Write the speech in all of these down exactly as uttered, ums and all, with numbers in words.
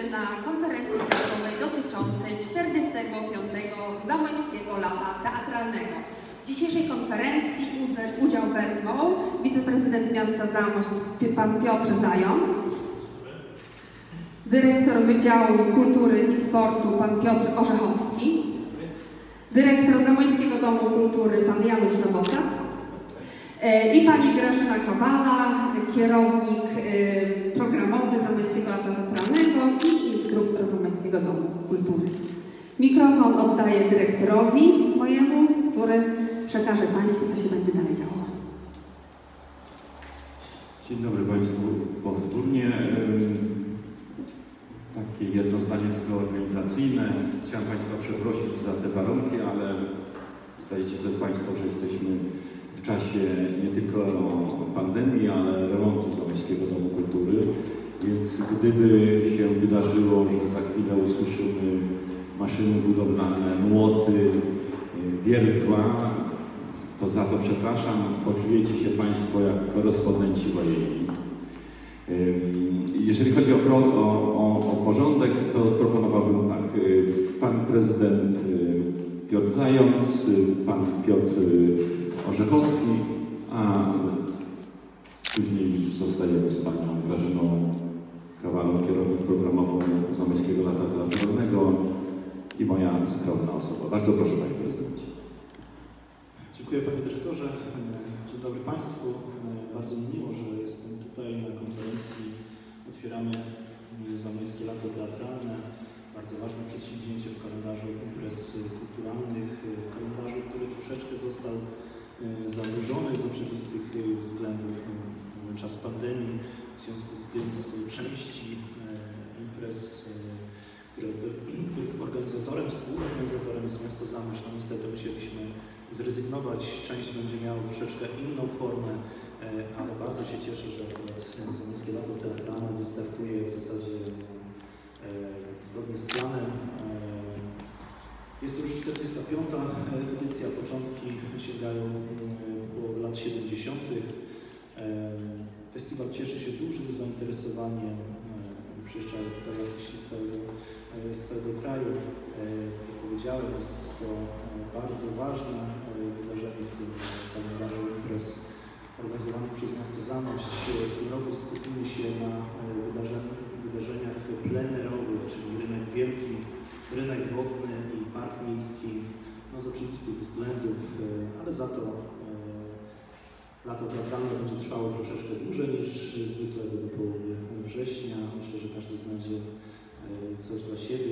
na konferencji prasowej dotyczącej czterdziestego piątego Zamojskiego Lata Teatralnego. W dzisiejszej konferencji udział wezmą wiceprezydent miasta Zamość pan Piotr Zając, dyrektor Wydziału Kultury i Sportu pan Piotr Orzechowski, dyrektor Zamojskiego Domu Kultury pan Janusz Nowosad i pani Grażyna Kowala, kierownik programowy Zamojskiego Lata Teatralnego i instruktor Zamojskiego Domu Kultury. Mikrofon oddaję dyrektorowi mojemu, który przekaże Państwu, co się będzie dalej działo. Dzień dobry Państwu. Powtórnie takie jedno zdanie tylko organizacyjne. Chciałem Państwa przeprosić za te warunki, ale zdajecie sobie Państwo, że jesteśmy w czasie nie tylko pandemii, ale remontu Zamojskiego Domu Kultury. Więc gdyby się wydarzyło, że za chwilę usłyszymy maszyny budowlane, młoty, wiertła, to za to przepraszam. Poczujecie się Państwo jak korespondenci wojenni. Jeżeli chodzi o, pro, o, o, o porządek, to proponowałbym tak. Pan prezydent Piotr Zając, pan Piotr Orzechowski, a później już zostajemy z panią Grażyną Kowalą, kierownik programową Zamojskiego Lata Teatralnego i moja skromna osoba. Bardzo proszę panie prezydencie. Dziękuję panie dyrektorze. Dzień dobry Państwu. Bardzo mi miło, że jestem tutaj na konferencji. Otwieramy Zamojskie Lato Teatralne. Bardzo ważne przedsięwzięcie w kalendarzu imprez kulturalnych, w kalendarzu, który troszeczkę został zaburzony z oczywistych względów. Czas pandemii, w związku z tym z części imprez, których organizatorem, współorganizatorem jest miasto Zamość, no niestety musieliśmy zrezygnować. Część będzie miała troszeczkę inną formę, ale bardzo się cieszę, że akurat Zamojskie Lato Teatralne wystartuje w zasadzie zgodnie z planem. Jest to już czterdziesta piąta edycja, początki sięgają po lat siedemdziesiątych. Festiwal cieszy się dużym zainteresowaniem. Przyjeżdżają tutaj artyści z całego, z całego kraju. Jak powiedziałem, jest to bardzo ważne wydarzenie w tym kalendarzu imprez organizowanych przez miasto Zamość. W tym roku skupimy się na wydarzeniach plenerowych, czyli rynek wielki, rynek wodny i park miejski, no z oczywistych względów, ale za to Lato teatralne będzie trwało troszeczkę dłużej niż zwykle, do połowy września. Myślę, że każdy znajdzie coś dla siebie.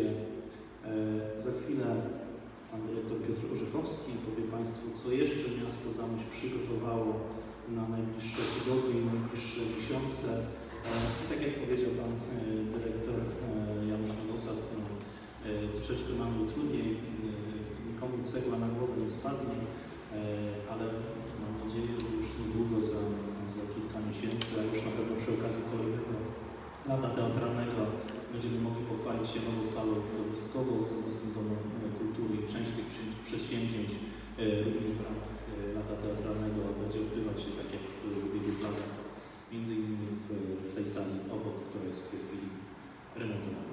Za chwilę pan dyrektor Piotr Orzechowski powie Państwu, co jeszcze miasto Zamość przygotowało na najbliższe tygodnie i najbliższe miesiące. I tak jak powiedział pan dyrektor Janusz Nowosad, troszeczkę mamy trudniej, nikomu cegła na głowę nie spadnie, ale mam nadzieję, że już niedługo, za, za kilka miesięcy, a już na pewno przy okazji kolejnego lata teatralnego będziemy mogli pochwalić się nową salą widowiskową z Zamojskim Domem Kultury i część tych przedsięwzięć również w ramach lata teatralnego będzie odbywać się tak jak w ubiegłych latach, między innymi w tej sali obok, która jest w tej chwili remontowana.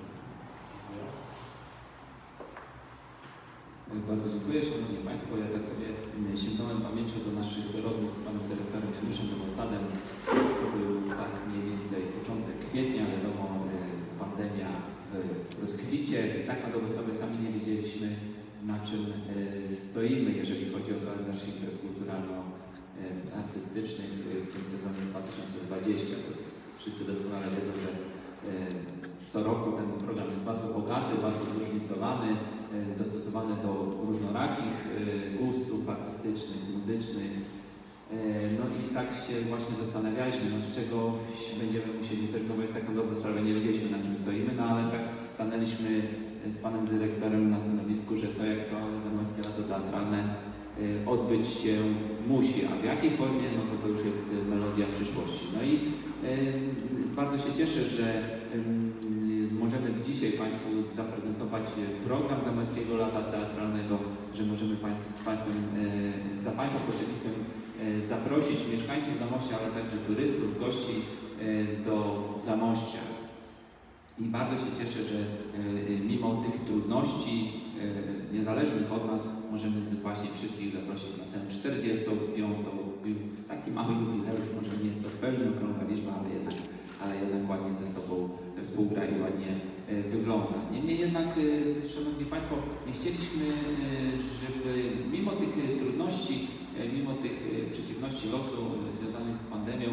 Bardzo dziękuję. Szanowni Państwo, ja tak sobie sięgnąłem pamięcią do naszych rozmów z panem dyrektorem Januszem Nowosadem. To był tak mniej więcej początek kwietnia, wiadomo, pandemia w rozkwicie. Tak na dobrą sprawę sami nie wiedzieliśmy, na czym stoimy, jeżeli chodzi o kalendarz imprez kulturalno-artystycznych w tym sezonie dwa tysiące dwudziestym. Wszyscy doskonale wiedzą, że co roku ten program jest bardzo bogaty, bardzo zróżnicowany, dostosowany do różnorakich gustów artystycznych, muzycznych. No i tak się właśnie zastanawialiśmy, no z czego będziemy musieli zrezygnować. Tak na dobrą sprawę nie wiedzieliśmy, na czym stoimy, no ale tak stanęliśmy z panem dyrektorem na stanowisku, że co jak co, ale Zamojskie Lato Teatralne odbyć się musi, a w jakiej formie, no to to już jest melodia przyszłości. No i bardzo się cieszę, że możemy dzisiaj Państwu zaprezentować program Zamojskiego Lata Teatralnego, że możemy państw, z Państwem, za Państwa pośrednictwem zaprosić mieszkańców Zamościa, ale także turystów, gości do Zamościa. I bardzo się cieszę, że mimo tych trudności niezależnych od nas możemy właśnie wszystkich zaprosić na tę czterdziestą piątą taki mały jubileusz, może nie jest to w pełni okrągła liczba, ale jednak, ale jednak ładnie ze sobą współgra i ładnie wygląda. Niemniej jednak, Szanowni Państwo, nie chcieliśmy, żeby mimo tych trudności, mimo tych przeciwności losu związanych z pandemią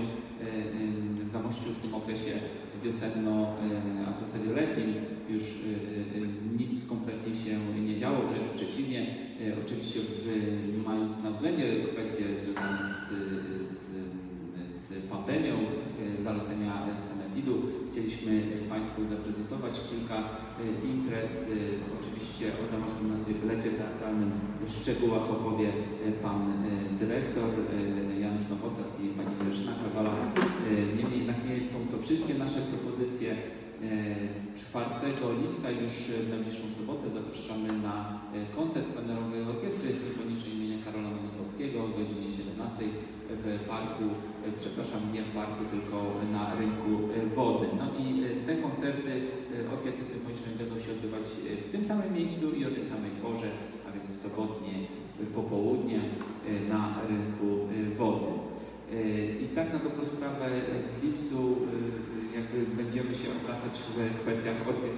w Zamościu w tym okresie wiosenno, a w zasadzie letnim już nic kompletnie się nie działo, wręcz przeciwnie. Oczywiście w, mając na względzie kwestie związane z, z, z pandemią, zalecenia sanepidu, chcieliśmy Państwu zaprezentować kilka imprez. Oczywiście o Zamośskim Lecie Teatralnym w szczegółach opowie Pan Dyrektor Janusz Nowosad i Pani Grażyna Kowala. Niemniej jednak nie są to wszystkie nasze propozycje. czwartego lipca już w najbliższą sobotę zapraszamy na koncert plenerowy Orkiestry Symfonicznej im. Karola Namysłowskiego o godzinie siedemnastej w parku, przepraszam, nie w parku, tylko na rynku wodnym. No i te koncerty Orkiestry Symfonicznej będą się odbywać w tym samym miejscu i o tej samej porze, a więc w sobotnie popołudnie na rynku wodnym. I tak na dobrą sprawę w lipcu jakby będziemy się obracać w kwestiach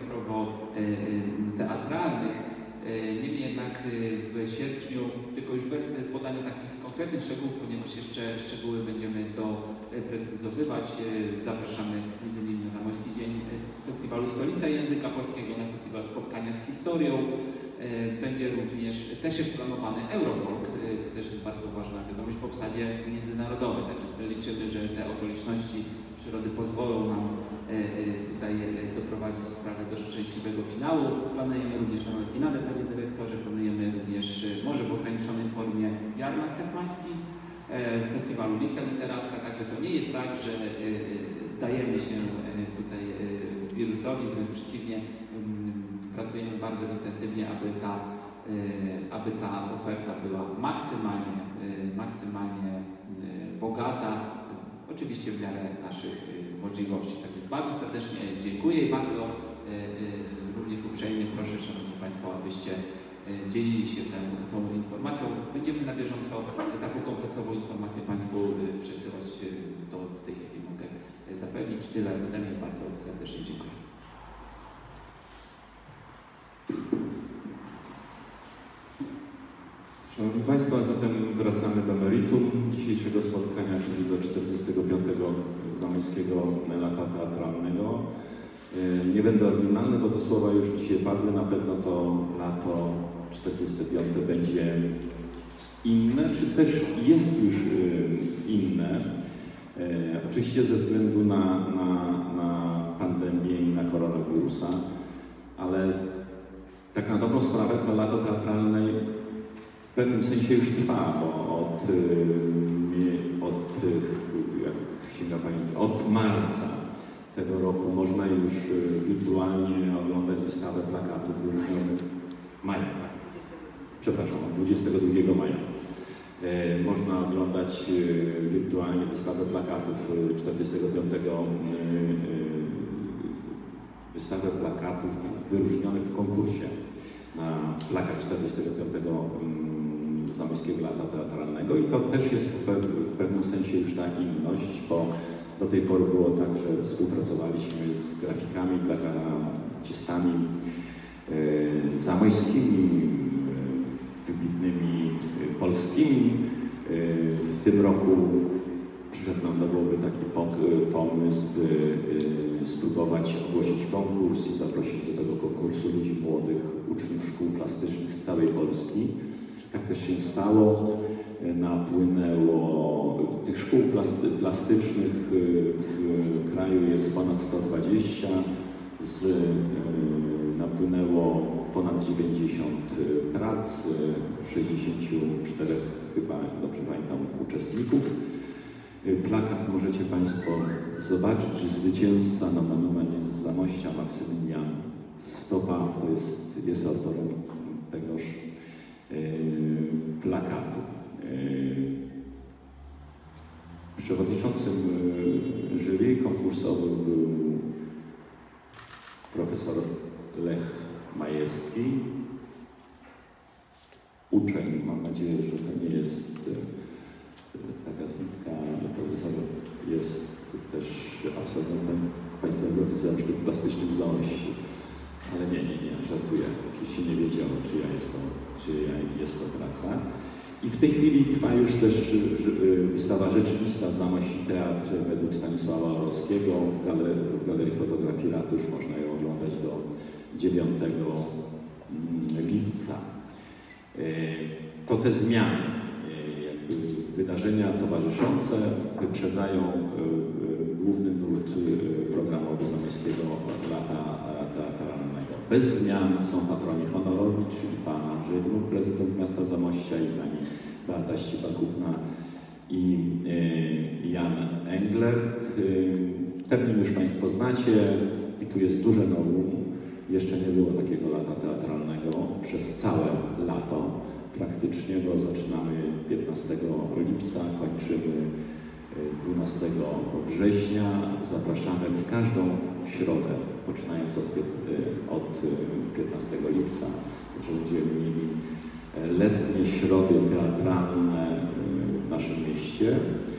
orkiestrowo-teatralnych. Niemniej jednak w sierpniu, tylko już bez podania takich konkretnych szczegółów, ponieważ jeszcze szczegóły będziemy doprecyzowywać. Zapraszamy między innymi na Zamojski Dzień z festiwalu Stolica Języka Polskiego, na festiwal Spotkania z Historią. Będzie również, też jest planowany Eurofolk, to też jest bardzo ważna wiadomość w obsadzie międzynarodowej, także liczymy, że te okoliczności przyrody pozwolą nam tutaj doprowadzić sprawę do szczęśliwego finału. Planujemy również na Marginadę, Panie Dyrektorze, planujemy również, może w ograniczonej formie, jarmark hetmański, festiwalu Licja Literacka, także to nie jest tak, że dajemy się tutaj wirusowi, wręcz przeciwnie, pracujemy bardzo intensywnie, aby ta, aby ta oferta była maksymalnie, maksymalnie bogata, oczywiście w miarę naszych możliwości. Tak więc bardzo serdecznie dziękuję i bardzo również uprzejmie proszę, Szanowni Państwo, abyście dzielili się tą, tą informacją. Będziemy na bieżąco taką kompleksową informację Państwu przesyłać. To w tej chwili mogę zapewnić. Tyle ode mnie. Bardzo serdecznie dziękuję. Szanowni Państwo, a zatem wracamy do meritum dzisiejszego spotkania, czyli do czterdziestego piątego Zamojskiego Lata Teatralnego. Nie będę oryginalny, bo te słowa już dzisiaj padły. Na pewno to lato czterdzieste piąte będzie inne, czy też jest już inne. Oczywiście ze względu na, na, na pandemię i na koronawirusa, ale tak na dobrą sprawę to lato teatralne w pewnym sensie już trwa, bo od, od, jak sięga Pani, od marca tego roku można już wirtualnie oglądać wystawę plakatów wyróżnionych maja, tak? Przepraszam, od dwudziestego drugiego maja. E, można oglądać e, wirtualnie wystawę plakatów czterdziestego piątego e, wystawę plakatów wyróżnionych w konkursie na plakat czterdziestego piątego Zamojskiego Lata Teatralnego i to też jest w pewnym sensie już ta inność, bo do tej pory było tak, że współpracowaliśmy z grafikami, plakacistami e, zamojskimi, e, wybitnymi e, polskimi. E, w tym roku przyszedł nam do głowy taki pomysł, by e, spróbować ogłosić konkurs i zaprosić do tego konkursu ludzi młodych, uczniów szkół plastycznych z całej Polski. Tak też się stało. Napłynęło tych szkół plastycznych w kraju jest ponad sto dwadzieścia. Z, napłynęło ponad dziewięćdziesiąt prac, sześćdziesiąt cztery chyba, dobrze pamiętam, uczestników. Plakat możecie Państwo zobaczyć. Zwycięzca na monumencie z Zamościa, Maksymilian Stopa, to jest, jest autorem tegoż plakatu. Przewodniczącym jury konkursowym był profesor Lech Majewski, uczeń, mam nadzieję, że to nie jest taka zbitka, ale profesor jest też absolwentem Państwowego Wydziału Sztuk Plastycznych w Zamościu. Ale nie, nie, nie, żartuję. Oczywiście nie wiedział, czyja jest to, czyja jest to praca. I w tej chwili trwa już też wystawa rzeczywista Zamość i Teatr według Stanisława Orłowskiego. W galerii, w galerii Fotografii Ratusz można ją oglądać do dziewiątego lipca. To te zmiany, jakby wydarzenia towarzyszące wyprzedzają główny nurt programowy Zamojskiego Lata Teatralnego. Bez zmian są patroni honorowi, czyli pan Andrzej Wnuk, prezydent miasta Zamościa, i pani Beata Ścipa-Kupna i Jan Englert. Termin już Państwo znacie i tu jest duże novum. Jeszcze nie było takiego lata teatralnego przez całe lato praktycznie, bo zaczynamy piętnastego lipca, kończymy dwunastego września. Zapraszamy w każdą środę, poczynając od, od piętnastego lipca, że będziemy mieli letnie środy teatralne w naszym mieście.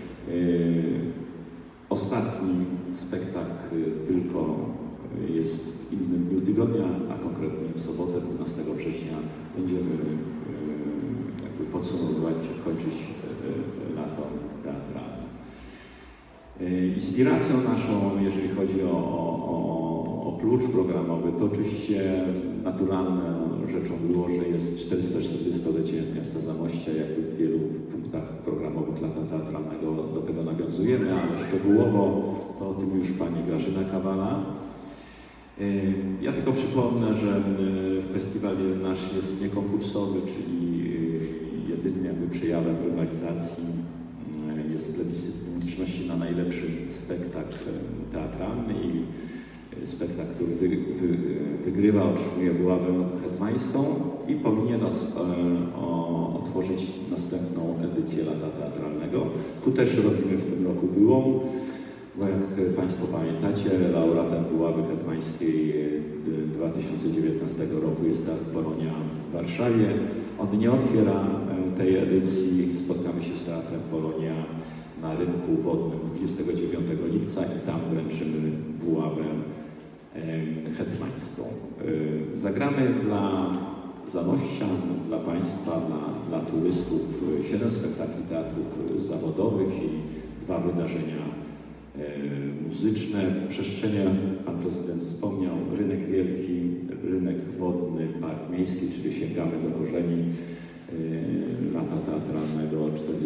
Ostatni spektakl tylko jest w innym dniu tygodnia, a konkretnie w sobotę dwunastego września będziemy jakby podsumowywać czy kończyć lato teatralne. Inspiracją naszą, jeżeli chodzi o, o, o klucz programowy, to oczywiście naturalną rzeczą było, że jest czterysta czterdziestolecie miasta Zamościa, jakby w wielu punktach programowych lata teatralnego do tego nawiązujemy, ale szczegółowo to o tym już pani Grażyna Kawala. Ja tylko przypomnę, że festiwal nasz jest niekonkursowy, czyli jedynym jakby przejawem rywalizacji jest plebiscyt publiczności na najlepszy spektakl teatralny i spektakl, który wy, wy, wygrywa, otrzymuje buławę hetmańską i powinien os, o, otworzyć następną edycję lata teatralnego. Tu też robimy w tym roku wyłom, bo jak Państwo pamiętacie, laureatem buławy hetmańskiej dwa tysiące dziewiętnastego roku jest Teatr Polonia w Warszawie. On nie otwiera tej edycji. Spotkamy się z Teatrem Polonia na rynku wodnym dwudziestego dziewiątego lipca i tam wręczymy buławę hetmańską. Zagramy dla Zamościan, dla Państwa, dla, dla turystów siedem spektakli teatrów zawodowych i dwa wydarzenia muzyczne. Przestrzenie, Pan Prezydent wspomniał, rynek wielki, rynek wodny, park miejski, czyli sięgamy do korzeni lata teatralnego,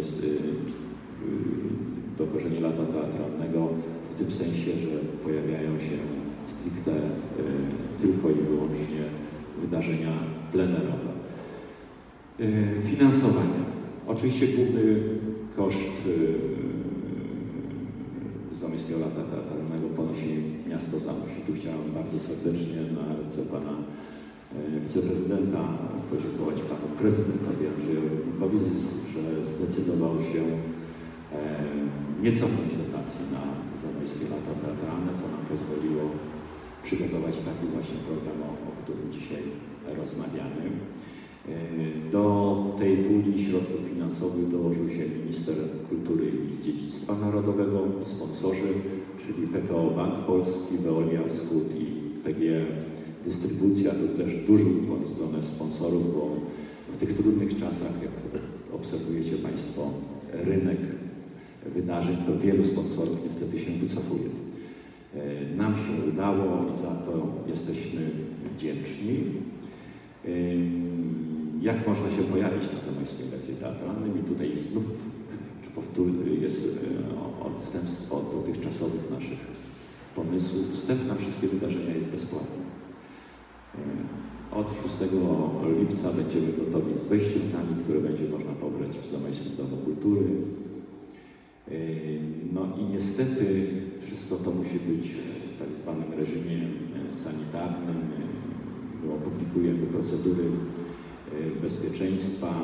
do korzeni lata teatralnego w tym sensie, że pojawiają się stricte tylko i wyłącznie wydarzenia plenerowe. Finansowanie. Oczywiście główny koszt Zamojskiego Lata Teatralnego ponosi miasto Zamość. Tu chciałem bardzo serdecznie na ręce Pana wiceprezydenta podziękować Panu Prezydentowi Andrzejowi Wnukowi, że zdecydował się nie cofnąć dotacji na Zamojskie Lata Teatralne, co nam pozwoliło przygotować taki właśnie program, o którym dzisiaj rozmawiamy. Do tej puli środków finansowych dołożył się Minister Kultury i Dziedzictwa Narodowego, sponsorzy, czyli P K O Bank Polski, Veolia Wschód i P G E Dystrybucja. To też duży ukłon w stronę sponsorów, bo w tych trudnych czasach, jak obserwujecie Państwo, rynek wydarzeń, to wielu sponsorów niestety się wycofuje. Nam się udało i za to jesteśmy wdzięczni. Jak można się pojawić na Zamojskim Lacie Teatralnym? I tutaj znów czy powtór, jest odstępstwo od dotychczasowych naszych pomysłów. Wstęp na wszystkie wydarzenia jest bezpłatny. Od szóstego lipca będziemy gotowi z wejściówkami, które będzie można pobrać w Zamojskim Domu Kultury. No i niestety wszystko to musi być w tak zwanym reżimie sanitarnym. Opublikujemy procedury bezpieczeństwa.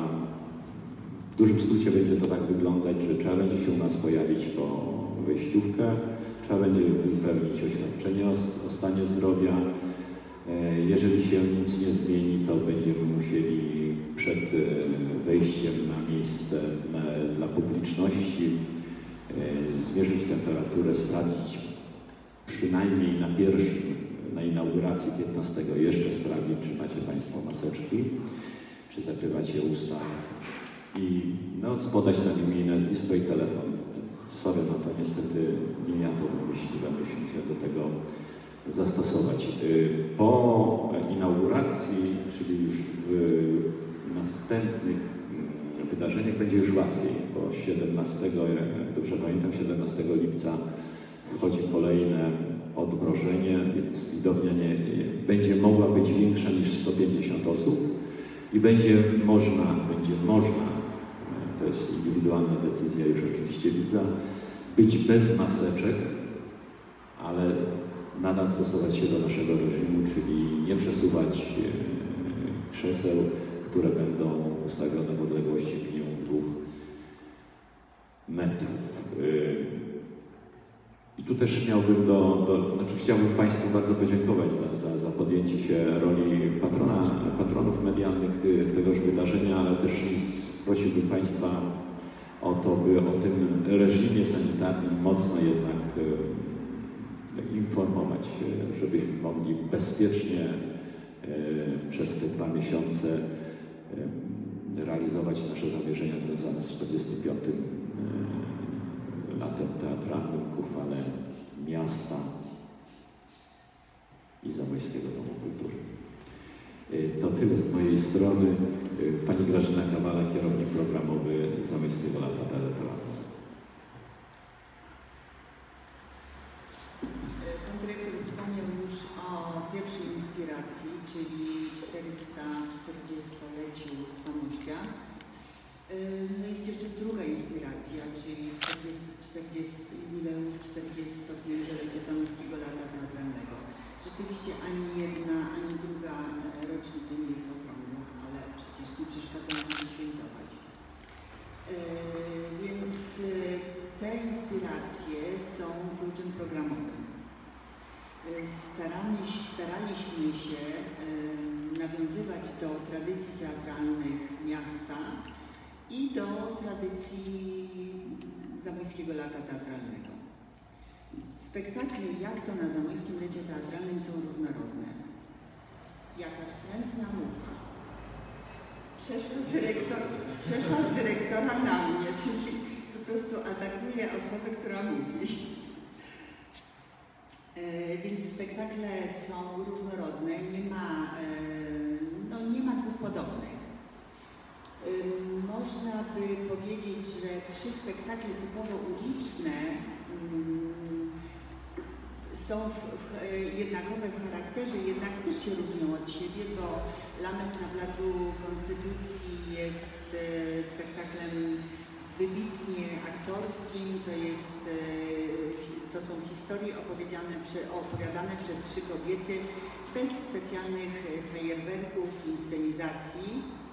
W dużym skrócie będzie to tak wyglądać, że trzeba będzie się u nas pojawić po wejściówkę, trzeba będzie wypełnić oświadczenie o, o stanie zdrowia. Jeżeli się nic nie zmieni, to będziemy musieli przed wejściem na miejsce dla publiczności zmierzyć temperaturę, sprawdzić przynajmniej na pierwszym, na inauguracji piętnastego jeszcze sprawdzić, czy macie Państwo maseczki, czy zakrywacie usta i no, spodać nam imię i nazwisko i telefon. Sorry, no to niestety nie ja to wymyśliłem, musimy się do tego zastosować. Po inauguracji, czyli już w następnych wydarzeniach będzie już łatwiej, bo siedemnastego, jak dobrze pamiętam, siedemnastego lipca wchodzi kolejne odmrożenie, więc widownia nie, będzie mogła być większa niż sto pięćdziesiąt osób i będzie można, będzie można, to jest indywidualna decyzja już oczywiście widza, być bez maseczek, ale nadal stosować się do naszego reżimu, czyli nie przesuwać krzeseł, które będą ustawione w odległości minimum dwóch metrów. I tu też miałbym do, do znaczy chciałbym Państwu bardzo podziękować za, za, za podjęcie się roli patrona, patronów medialnych tegoż wydarzenia, ale też prosiłbym Państwa o to, by o tym reżimie sanitarnym mocno jednak informować, żebyśmy mogli bezpiecznie przez te dwa miesiące realizować nasze zamierzenia związane z czterdziestym piątym latem teatralnym ku chwale miasta i Zamojskiego Domu Kultury. To tyle z mojej strony. Pani Grażyna Kawala, kierownik programowy Zamojskiego Lata Teatralnego. Pan dyrektor wspomniał już o pierwszej inspiracji, czyli czterysta czterdziestoleciu Zamościa. No jest jeszcze druga inspiracja, czyli czterdziesty jubileusz czterdziestopięciolecia Zamojskiego Lata Teatralnego. Rzeczywiście ani jedna, ani druga rocznica nie jest okrągła, ale przecież nie przeszkadza nam świętować. Więc te inspiracje są kluczem programowym. Staramy, staraliśmy się nawiązywać do tradycji teatralnych miasta i do tradycji Zamojskiego Lata Teatralnego. Spektakle jak to na Zamojskim Lecie Teatralnym są różnorodne. Jaka wstrętna mucha. Przeszła z, dyrektor, przeszła z dyrektora na mnie, czyli po prostu atakuje osobę, która mówi. E, więc spektakle są różnorodne, nie ma, e, no, nie ma dwóch podobnych. E, można by powiedzieć, że trzy spektakle typowo uliczne mm, są w, w, jednakowe w charakterze, jednak też się różnią od siebie, bo Lament na Placu Konstytucji jest e, spektaklem wybitnie aktorskim, to, jest, e, to są historie opowiedziane, opowiadane przez trzy kobiety bez specjalnych fajerwerków, inscenizacji.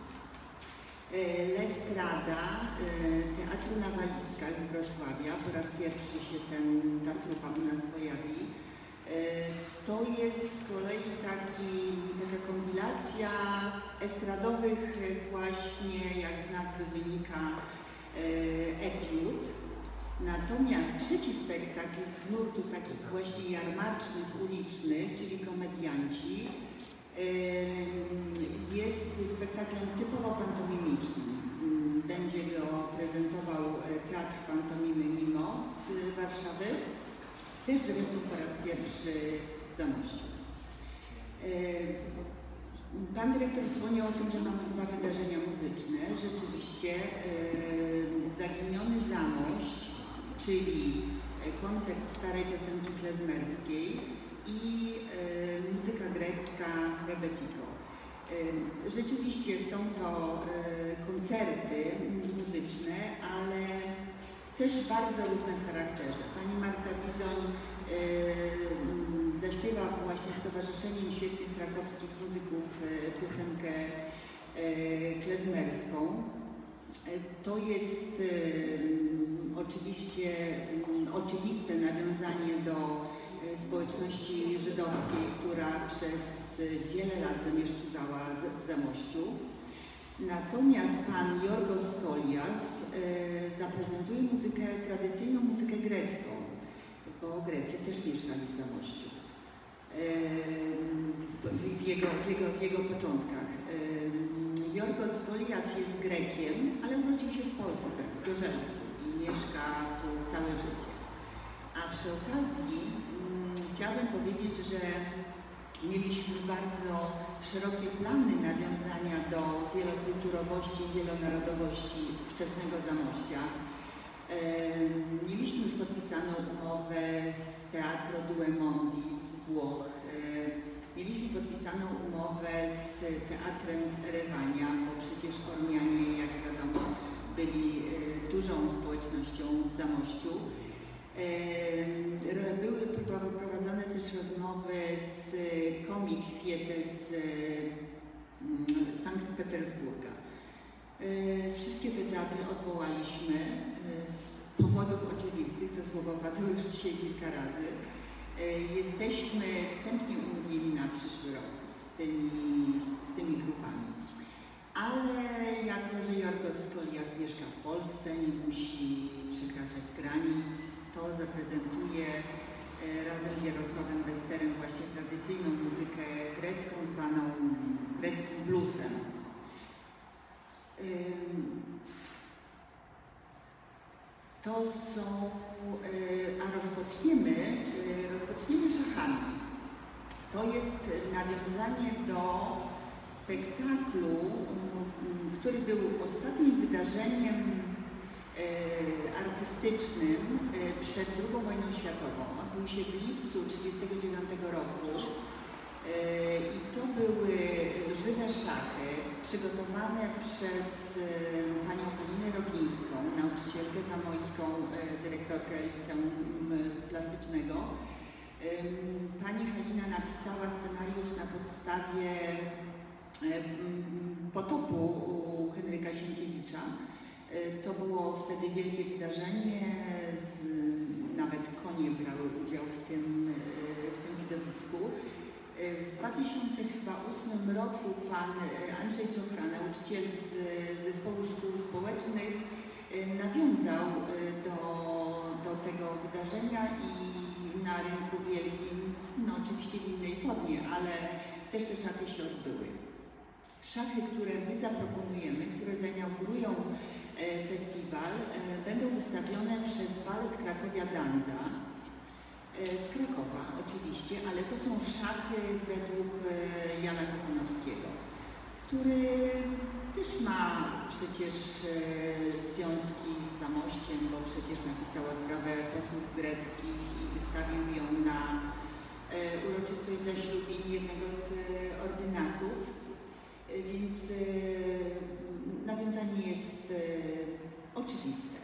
Lestrada Teatru na Walizkach z Wrocławia, po raz pierwszy się ten, ta trupa u nas pojawi. To jest z kolei taki, taka kompilacja estradowych właśnie, jak z nazwy wynika, etiud. Natomiast trzeci spektakl z nurtu takich właśnie jarmarcznych, ulicznych, czyli komedianci, jest spektaklem typowo pantomimicznym. Będzie go prezentował Teatr Pantomimy Mimo z Warszawy, też zresztą po raz pierwszy w Zamościu. Pan dyrektor wspomniał o tym, że mamy dwa wydarzenia muzyczne. Rzeczywiście Zaginiony Zamość, czyli koncert starej piosenki klezmerskiej i muzyka grecka Rebetiko. Rzeczywiście są to koncerty muzyczne, ale też bardzo różne w charakterze. Pani Marta Bizoń zaśpiewa właśnie Stowarzyszeniem Świetnych Krakowskich Muzyków piosenkę klezmerską. To jest oczywiście um, oczywiste nawiązanie do e, społeczności żydowskiej, która przez wiele lat zamieszkiwała w Zamościu. Natomiast pan Jorgos Skolias e, zaprezentuje muzykę, tradycyjną muzykę grecką, bo Grecy też mieszkali w Zamościu. W jego, w, jego, w jego początkach. Jorgos Skolias jest Grekiem, ale urodził się w Polsce, w Gorzelcu i mieszka tu całe życie. A przy okazji um, chciałabym powiedzieć, że mieliśmy bardzo szerokie plany nawiązania do wielokulturowości i wielonarodowości wczesnego Zamościa. Mieliśmy już podpisaną umowę z Teatro Due Mondi z Włoch. Mieliśmy podpisaną umowę z Teatrem z Erewania, bo przecież Ormianie, jak wiadomo, byli dużą społecznością w Zamościu. Były prowadzone też rozmowy z Komik Theatre z Sankt Petersburga. Wszystkie te teatry odwołaliśmy z powodów oczywistych, to słowo padło już dzisiaj kilka razy. Jesteśmy wstępnie umówieni na przyszły rok z tymi, z tymi grupami. Ale jako, że Jorgos Skolias mieszka w Polsce, nie musi przekraczać granic, to zaprezentuje razem z Jarosławem Westerem właśnie tradycyjną muzykę grecką, zwaną greckim bluesem. To są, a rozpoczniemy, rozpoczniemy szachami. To jest nawiązanie do spektaklu, który był ostatnim wydarzeniem artystycznym przed drugą wojną światową. Odbył się w lipcu tysiąc dziewięćset trzydziestego dziewiątego roku i to były żywe szachy przygotowane przez panią Halinę Rogińską, nauczycielkę zamojską, dyrektorkę Liceum Plastycznego. Pani Halina napisała scenariusz na podstawie Potopu u Henryka Sienkiewicza. To było wtedy wielkie wydarzenie, z, nawet konie brały udział w tym, w tym widowisku. W dwa tysiące ósmym roku pan Andrzej Czochra, nauczyciel z Zespołu Szkół Społecznych, nawiązał do, do tego wydarzenia i na Rynku Wielkim, no oczywiście w innej formie, ale też te szachy się odbyły. Szachy, które my zaproponujemy, które zainaugurują festiwal, będą wystawione przez Balet Krakowia Danza z Krakowa oczywiście, ale to są szachy według Jana Kochanowskiego, który też ma przecież związki z Zamościem, bo przecież napisał odprawę posłów greckich i wystawił ją na uroczystość zaślubin jednego z ordynatów, więc nawiązanie jest oczywiste.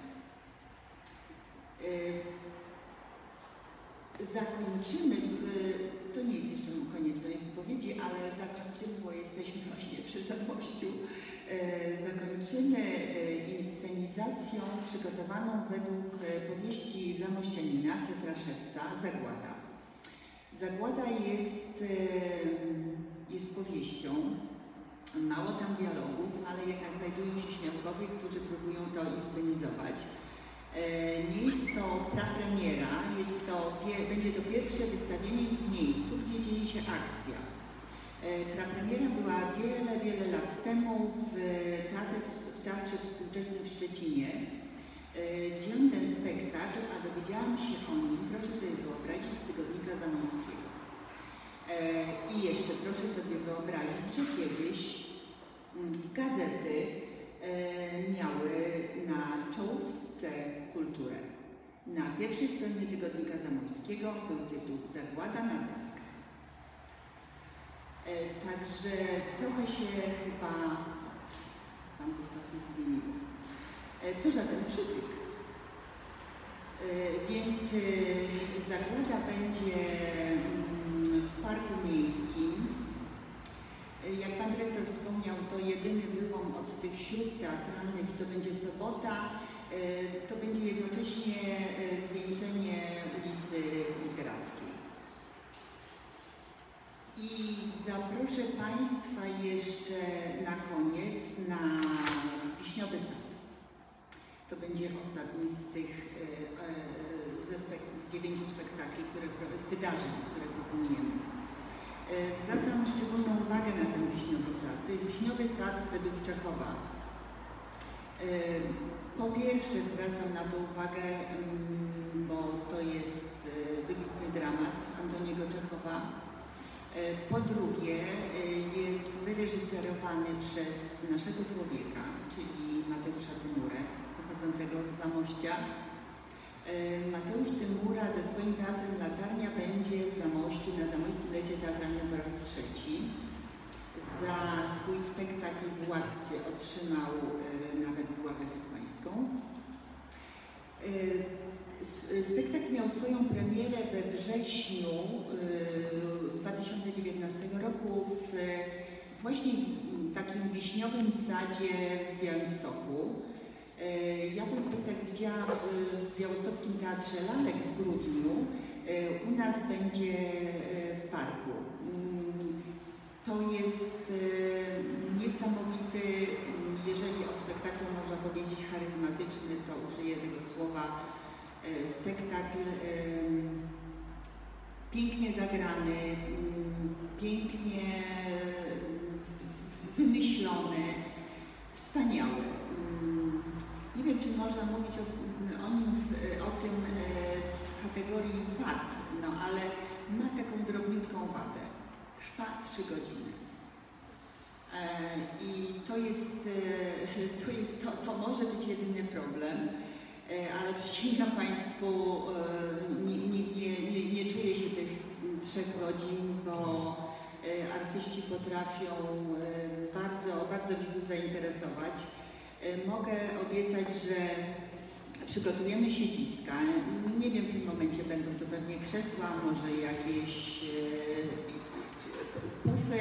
Zakończymy, to nie jest jeszcze koniec mojej wypowiedzi, ale zakończymy, bo jesteśmy właśnie przy Zamościu, zakończymy inscenizacją przygotowaną według powieści zamościanina Piotra Szewca Zagłada. Zagłada jest, jest powieścią, mało tam dialogów, ale jednak znajdują się śmiałkowie, którzy próbują to inscenizować. Nie jest to prapremiera, jest to, będzie to pierwsze wystawienie w miejscu, gdzie dzieje się akcja. Prapremiera była wiele, wiele lat temu w Teatrze, w Teatrze Współczesnym w Szczecinie. Widziałam ten spektakl, a dowiedziałam się o nim, proszę sobie wyobrazić, z tygodnika Zamojskiego. I jeszcze proszę sobie wyobrazić, że kiedyś gazety miały na czołówce kulturę. Na pierwszej stronie tygodnika Zamojskiego był tytuł Zagłada na deskach. Także trochę się chyba tamtych czasów zmieniło. To żaden przytyk. Więc Zagłada będzie w Parku Miejskim. Jak pan dyrektor wspomniał, to jedyny wyłom od tych śród teatralnych to będzie sobota To będzie jednocześnie zwieńczenie ulicy Literackiej. I zaproszę Państwa jeszcze na koniec na Wiśniowy Sad. To będzie ostatni z tych ze spek z dziewięciu spektakli, które, wydarzeń, które proponujemy. Zwracam szczególną uwagę na ten Wiśniowy Sad. To jest Wiśniowy Sad według Czechowa. Po pierwsze zwracam na to uwagę, bo to jest wybitny dramat Antoniego Czechowa. Po drugie jest wyreżyserowany przez naszego człowieka, czyli Mateusza Tymurę, pochodzącego z Zamościa. Mateusz Tymura ze swoim teatrem Latarnia będzie w Zamościu na Zamojskim Lecie Teatralnym po raz trzeci. Za swój spektakl Władcy otrzymał nawet buławę hetmańską. Spektakl miał swoją premierę we wrześniu dwa tysiące dziewiętnastego roku w właśnie takim wiśniowym sadzie w Białymstoku. Ja ten spektakl widziałam w Białostockim Teatrze Lalek w grudniu. U nas będzie w parku. To jest niesamowity, jeżeli o spektaklu można powiedzieć charyzmatyczny, to użyję tego słowa, spektakl pięknie zagrany, pięknie wymyślony, wspaniały. Nie wiem, czy można mówić o, o nim, o tym w kategorii wad, no ale ma taką drobniutką wadę. Trwa trzy godziny. I to jest, to, jest to, to może być jedyny problem, ale przysięgam Państwu, nie, nie, nie, nie czuję się tych trzech godzin, bo artyści potrafią bardzo, bardzo widzów zainteresować. Mogę obiecać, że przygotujemy siedziska. Nie wiem, w tym momencie będą to pewnie krzesła, może jakieś pufy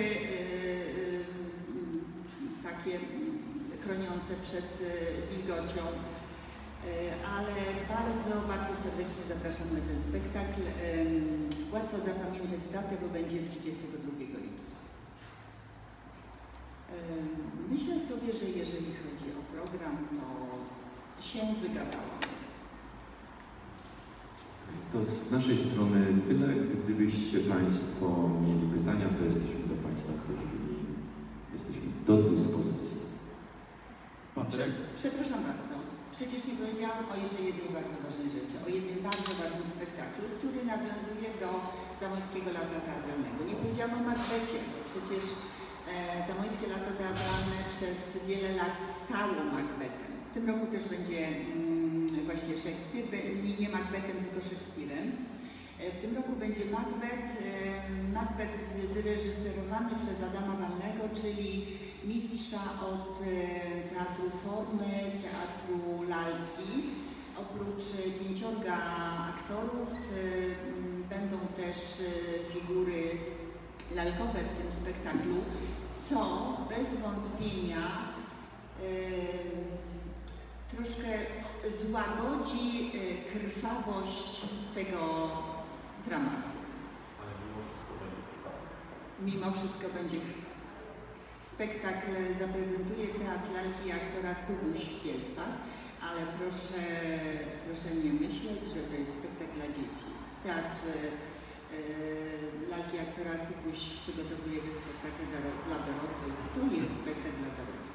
takie chroniące przed wilgocią, ale bardzo, bardzo serdecznie zapraszam na ten spektakl. Łatwo zapamiętać datę, bo będzie trzydziestego drugiego lipca. Myślę sobie, że jeżeli chodzi o program, to się wygadałam. To z naszej strony tyle. Gdybyście Państwo mieli pytania, to jesteśmy do Państwa gotowi. Jesteśmy do dyspozycji. Prze przepraszam bardzo. Przecież nie powiedziałam o jeszcze jednej bardzo ważnej rzeczy, o jednym bardzo ważnym spektaklu, który nawiązuje do Zamojskiego Lata Teatralnego. Nie powiedziałam o Macbecie, bo przecież e, Zamojskie Lato Teatralne przez wiele lat stało Macbethem. W tym roku też będzie mm, właśnie Szekspir, nie, nie Macbethem, tylko Szekspirem. E, w tym roku będzie Macbeth, e, Macbeth wyreżyserowany przez Adama Walnego, czyli mistrza od e, teatru formy, teatru lalki. Oprócz pięciorga aktorów e, będą też e, figury lalkowe w tym spektaklu, co bez wątpienia e, troszkę złagodzi e, krwawość tego dramatu. Ale mimo wszystko będzie krwawo. Mimo wszystko będzie krwawo. Spektakl zaprezentuje teatr lalki aktora Kubuś w Kielcach, ale proszę, proszę nie myśleć, że to jest spektakl dla dzieci. Teatr e, lalki aktora Kubuś przygotowuje spektakl dla, dla dorosłych. To jest spektakl dla dorosłych.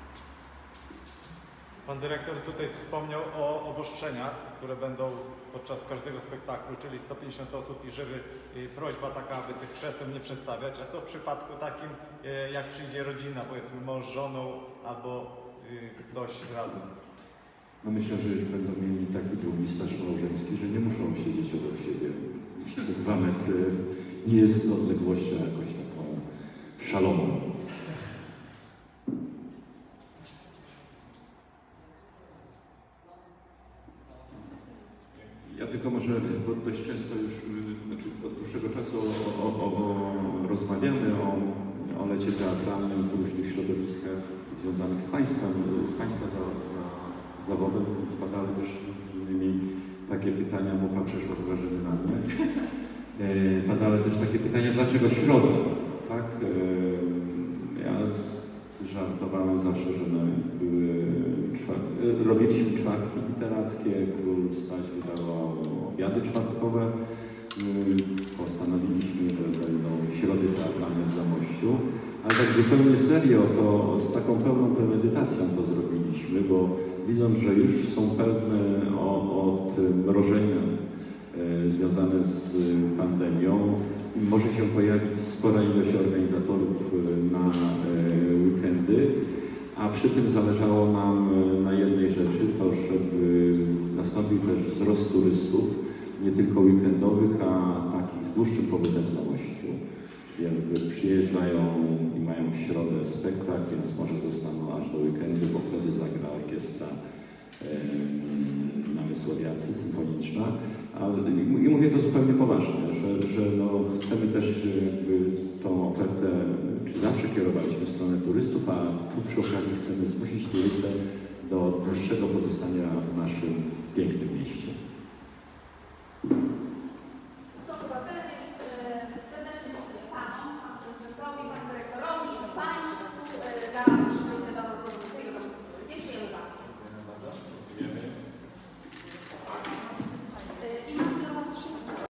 Pan dyrektor tutaj wspomniał o obostrzeniach, które będą podczas każdego spektaklu, czyli sto pięćdziesiąt osób i żeby y, prośba taka, aby tych krzeseł nie przestawiać. A co w przypadku takim, y, jak przyjdzie rodzina, powiedzmy mąż z żoną albo y, ktoś razem? No myślę, że już będą mieli taki długi staż małżeński, że nie muszą siedzieć obok siebie. Myślę, że dwa metry nie jest z odległością jakoś taką szaloną. Ja tylko może, bo dość często już, znaczy od dłuższego czasu o, o, o, o, rozmawiamy o, o lecie teatralnym w różnych środowiskach związanych z Państwem, z Państwa za, za zawodem, więc padały też między innymi takie pytania, mucha przeszła z Grażyny na mnie. Padały też takie pytania, dlaczego środa? Tak? Ja żartowałem zawsze, że no, były czwartki, robiliśmy czwartki literackie, Król Staś wydawał obiady czwartkowe. Postanowiliśmy, że będą środy teatralne w Zamościu, ale tak zupełnie serio, to z taką pełną premedytacją to zrobiliśmy, bo widząc, że już są pewne odmrożenia e, związane z pandemią, może się pojawić spora ilość organizatorów na e, weekendy, a przy tym zależało nam na jednej rzeczy, to żeby nastąpił też wzrost turystów, nie tylko weekendowych, a takich z dłuższym pobytem w Zamościu. Jakby przyjeżdżają i mają w środę spektakl, więc może zostaną aż do weekendu, bo wtedy zagra orkiestra e, Namysłowiacy, symfoniczna. Ale, i mówię to zupełnie poważnie, że, że no, chcemy też jakby tą ofertę, czy zawsze kierowaliśmy w stronę turystów, a tu przy okazji chcemy zmusić turystę do dłuższego pozostania w naszym pięknym mieście.